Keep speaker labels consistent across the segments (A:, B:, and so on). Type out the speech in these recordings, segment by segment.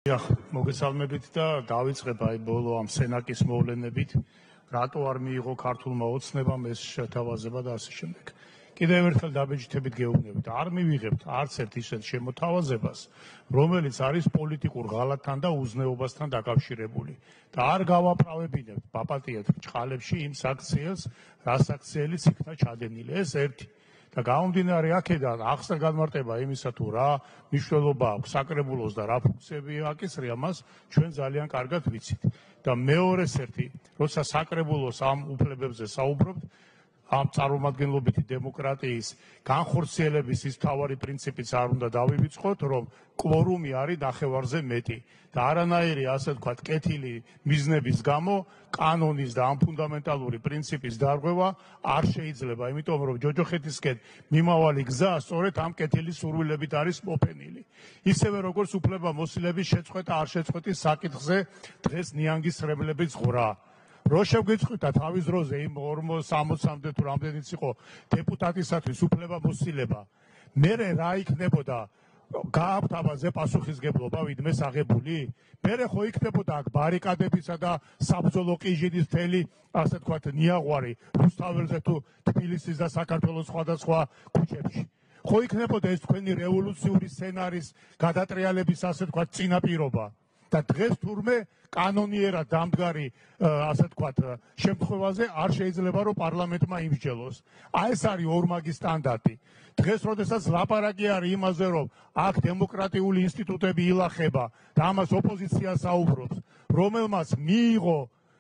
A: მოგესალმებით და დავიწყებ აი ბოლო ამ სენაკის მოვლენებით, რატო არ მიიღო ქართულმა ოცნებამ ეს შეთავაზება და ასე შემდეგ. კიდევ ერთხელ დაბეჭდებით გეუბნებით, არ მივიღებთ არც ერთ ისეთ შემოთავაზებას, რომელიც არის პოლიტიკურ ღალატთან და უზნეობასთან დაკავშირებული და არ გავაправებინებთ ბაპატიეთ ბრჭყალებში იმ საქციელს, რა საქციელიც იქნა ჩადენილი. ეს ერთი. და გამომდინარე აქედან ახსნა განმარტება იმისა თუ რა მნიშვნელობა აქვს საკრებულოს და რა ფუნქციები აკისრია მას ჩვენ ძალიან კარგად ვიცით. და მეორეს ერთი, როცა საკრებულოს ამ უფლებებზე საუბრობთ, ამ წარმომადგენლობითი დემოკრატიის განხორციელების ის მთავარი პრინციპიც არ უნდა დავივიწყოთ, რომ კვორუმი არის ნახევარზე მეტი და არანაირი ასე ვთქვათ კეთილი მიზნების გამო კანონის და ამ ფუნდამენტალური პრინციპის დარღვევა არ შეიძლება, იმიტომ რომ ჯოჯოხეთისკენ მიმავალი გზა სწორედ ამ კეთილი სურვილებით არის მოფენილი. ისევე როგორც უფლებამოსილების შეწყვეტა არ შეწყვეტის საკითხზე დღეს ნიანგისრებლების ღვრა. რო შეგვიწყვიტა თავის დროზე იმ 60-მდე თუ რამდენიც იყო დეპუტატისათვის უფლებამოსილება, მერე რა იქნებოდა გააქვთ ამაზე პასუხისგებლობა ვინმეს აღებული? მერე ხო იქნებოდა აქ ბარიკადებისა და საბრძოლო ყიჟინის მთელი ასე ვთქვათ ნიაღვარი რუსთაველზე თუ თბილისის და საქართველოს სხვადასხვა ქუჩებში. ხო იქნებოდა ეს თქვენი რევოლუციური სცენარის გადატრიალების ასე ვთქვათ წინაპირობა. და დღეს თურმე კანონიერად დამდგარი ასე ვთქვათ შემთხვევაზე არ შეიძლება რომ პარლამენტმა იმსჯელოს. ეს არის ორმაგი სტანდარტი. დღეს როდესაც ლაპარაკი არის იმაზე რომ აქ დემოკრატიული ინსტიტუტები ილახება და ამას ოპოზიცია საუბრობს, რომელმაც მიიღო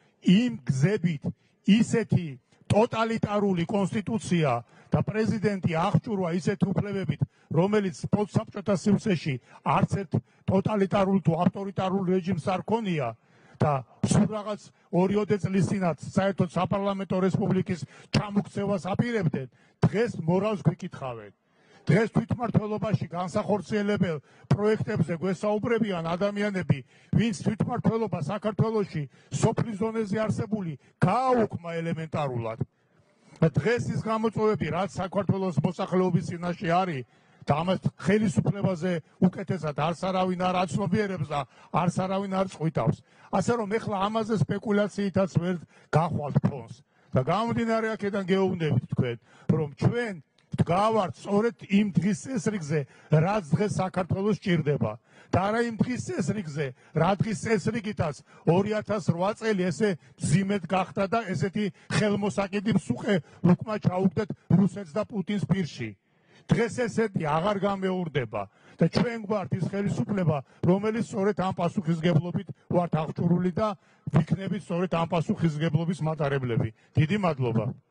A: იმ გზებით ისეთი ტოტალიტარული კონსტიტუცია და პრეზიდენტი აღჭურვა ისეთი უფლებებით, რომელიც პოსტსაბჭოთა სივრცეში არც ერთ ტოტალიტარულ თუ ავტორიტარულ რეჟიმს არ ქონია და სულ რაღაც 2 წლის წინათ საერთოდ საპარლამენტო რესპუბლიკის ჩამოქცევას აპირებდნენ, დღეს მორალს გვიკითხავენ. დღეს თვითმმართველობაში განსახორციელებელ პროექტებზე გვესაუბრებიან ადამიანები, ვინც თვითმმართველობა საქართველოში სოფლის დონეზე არსებული გააუქმა ელემენტარულად. დღეს ის გამოწვევები, რაც საქართველოს მოსახლეობის წინაშე არის და ამას ხელისუფლებაზე უკეთესად არც არავინ არ აცნობიერებს და არც არავინ არ წვითავს. ასე რომ ეხლა ამაზე სპეკულაციითაც ვერ გახვალთ ფონს. და გამომდინარე აქედან გეუბნებით თქვენ, რომ ჩვენ ვდგავართ სწორედ იმ დღის წესრიგზე, რაც დღეს საქართველოს ჭირდება. და არა იმ დღის წესრიგზე, რა დღის წესრიგითაც 2008 წელი ესე მძიმედ გახდა და ესეთი ხელმოსაკიდი მსუყე ლუკმა ჩაუგდეთ რუსეთს და პუტინს პირში. დღეს ესეთი აღარ გამეორდება და ჩვენ გვართ ის ხელისუფლება, რომელიც სწორედ ამ პასუხისგებლობით ვართ აღჭურვილი და ვიქნებით სწორედ ამ პასუხისგებლობის მატარებლები. დიდი მადლობა.